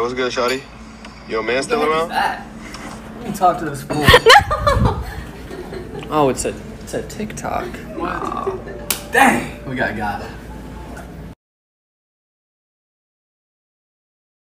what's good, Shawty? Your man still around? Let me talk to this fool. Oh, it's a TikTok. Dang, we got it.